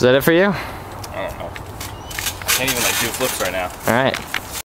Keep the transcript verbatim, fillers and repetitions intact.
Is that it for you? I don't know. I can't even like do flips right now. All right.